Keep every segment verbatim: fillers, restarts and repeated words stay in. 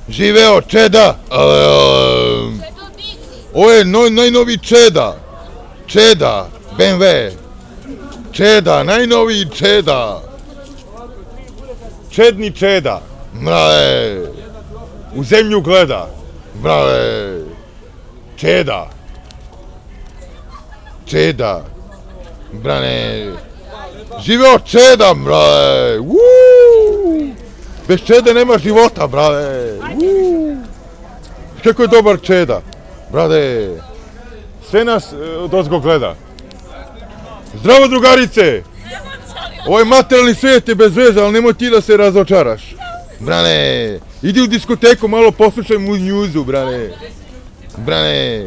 Živeo Čeda! Ovo je najnoviji Čeda! Čeda! B M W! Čeda! Najnoviji Čeda! Čedni Čeda! Mrale! U zemlju gleda! Mrale! Čeda! Čeda! Brane! Živeo Čeda, brale! Uuuu! Bez Čede nema života, brale! Uuuu! Kako je dobar Čeda, brale! Sve nas odozgo gleda. Zdravo, drugarice! Ovaj materijalni svijet je bez veze, ali nemoj ti da se razočaraš. Brane! Idi u diskoteku, malo poslušaj mu njuzu, brane! Brane!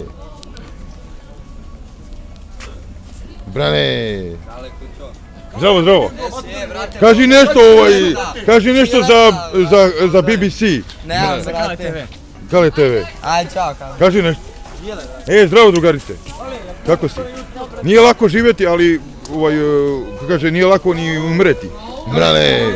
Brane! Zdravo, zdravo! Kaži nešto ovaj, kaži nešto za, za, za B B C. Ne, za Kale te ve. Kale te ve. Ajde, čao Kale. Kaži nešto. E, zdravo, drugarice. Kako si? Nije lako živjeti, ali, ovaj, kako kaže, nije lako ni umreti. Brane!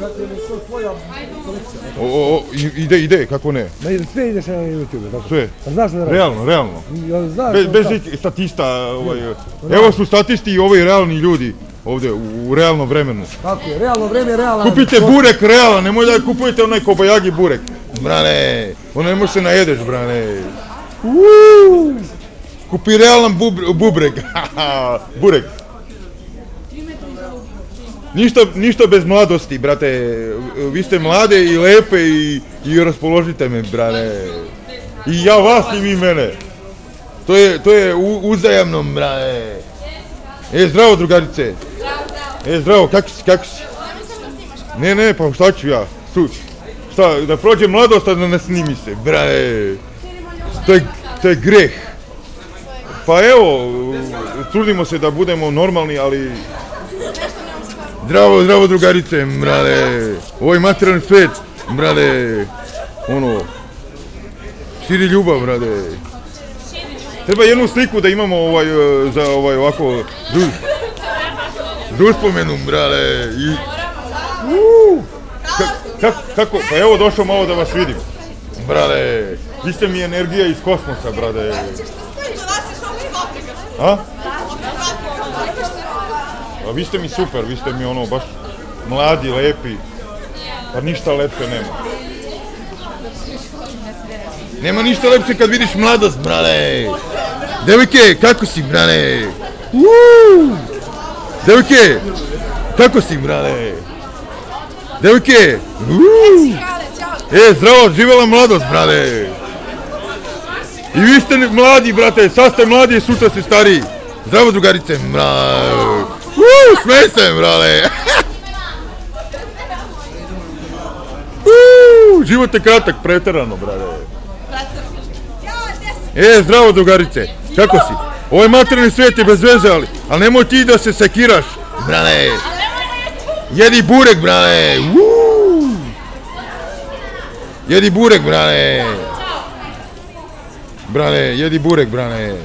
O, o, ide, ide, kako ne? Sve ideš na YouTube, tako? Sve? Znaš da radiš? Realno, realno. Znaš Bez, bez statista, ovaj, evo su statisti i ovi realni ljudi ovdje, u realnom vremenu. Tako je, realno vreme, realno... Kupite burek realan, nemoj da kupujete onaj kobajagi burek. Brane, ono ne može se najedeš, brane. Uuuu! Kupi realan bubrek, burek. Ništa, ništa bez mladosti, brate. Vi ste mlade i lepe i, i raspoložite me, brane. I ja vas i vi mene. To je, to je u, uzajamno, brane. E, zdravo, drugarice. E, zdravo, kako si, kako si? Ne, ne, pa šta ću ja? Su, šta, da prođe mladost, a da ne snimi se, brane. To je, to je greh. Pa evo, trudimo se da budemo normalni, ali... Zdravo, zdravo, drugarice, brale. Ovo je materijalni svijet, brale. Ono, širi ljubav, brale. Treba jednu sliku da imamo ovaj, za ovaj ovako, druspomenu, brale. I... Uuu! Ka, kako, pa evo došao malo da vas vidim, brale. Vi ste mi energija iz kosmosa, brale. A? A vi ste mi super, vi ste mi ono baš mladi, lepi, pa ništa lepše nema. Nema ništa lepše kad vidiš mladost, brale. Devojke, kako si, brale? Uuu! Devojke, kako si, brale? Devojke, uuu! E, zdravo, živjela mladost, brale. I vi ste mladi, brate, sad ste mladi i sutra ste stariji. Zdravo, drugarice, brale. Uuu, smej se, brale. Uuu, život je kratak, preterano, brale. E, zdravo, drugarice, kako si? Ovaj materijalni svijet je bez veze, ali, ali nemoj ti da se sekiraš, brale. Jedi burek, brale. Uuu. Jedi burek, brale. Brale, jedi burek, brale.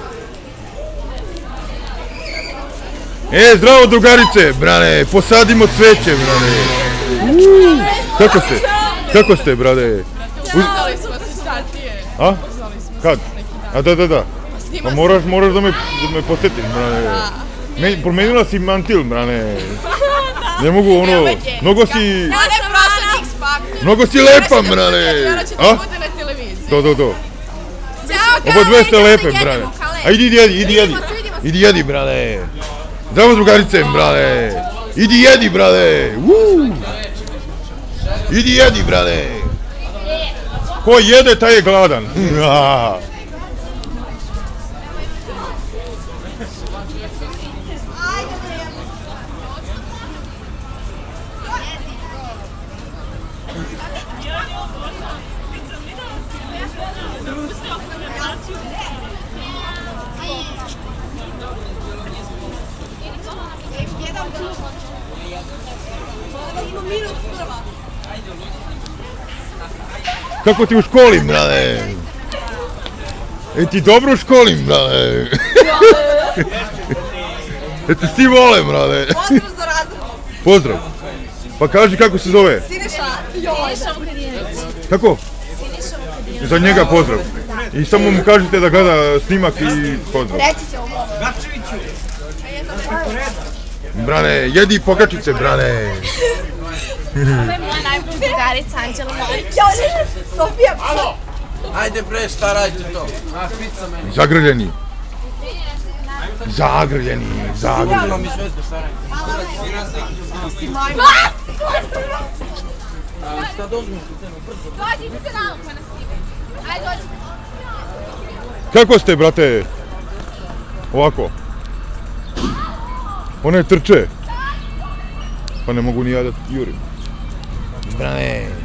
E, zdravo, drugarice, brale, posadimo cveće, brale. Uuu, kako ste? Kako ste, brale? Zvali smo se statije. A? Kad? A da, da, da. Pa moraš, moraš da me, da me posjetiš, brale. Me, promenila si mantil, brale. Ne mogu, ono, mnogo si... Ja ne prošla X-Factor. Mnogo si lepa, brale. Ja ću da bude na televiziji. Do, do, do. Ćao, Oba dve ste lepe, brale. A idi, idi, jedi, idi, jedi. Idi, jedi, brale. Zdravo, drugarice, brale. Idi, jedi, brale. Uuu. Idi, jedi, brale. Ko jede, taj je gladan. Kako ti u školi, brale? E ti dobro u školi, brale? E ti svi vole, brale? Pozdrav za razred. Pozdrav. Pa kaži kako se zove? Siniša. Siniša Vukadinović. Kako? za njega pozdrav. I samo mu kažete da gleda snimak i pozdrav. Reći će ovo. Brane, jedi pokačice, brane. Ovo je moja najbolja drugarica, Anđela Marić. Ja, Sofija, pso. Ajde bre, šta radite to? Zagrljeni. Zagrljeni, zagrljeni. Imam i zvezde, šta radite? Šta dozmiš u tebe, brzo? Dođi, ti se nalog pa nas snimaj. Ajde, dođi. Kako ste, brate? Ovako. One trče. Pa ne mogu ni ja da jurim. Brane.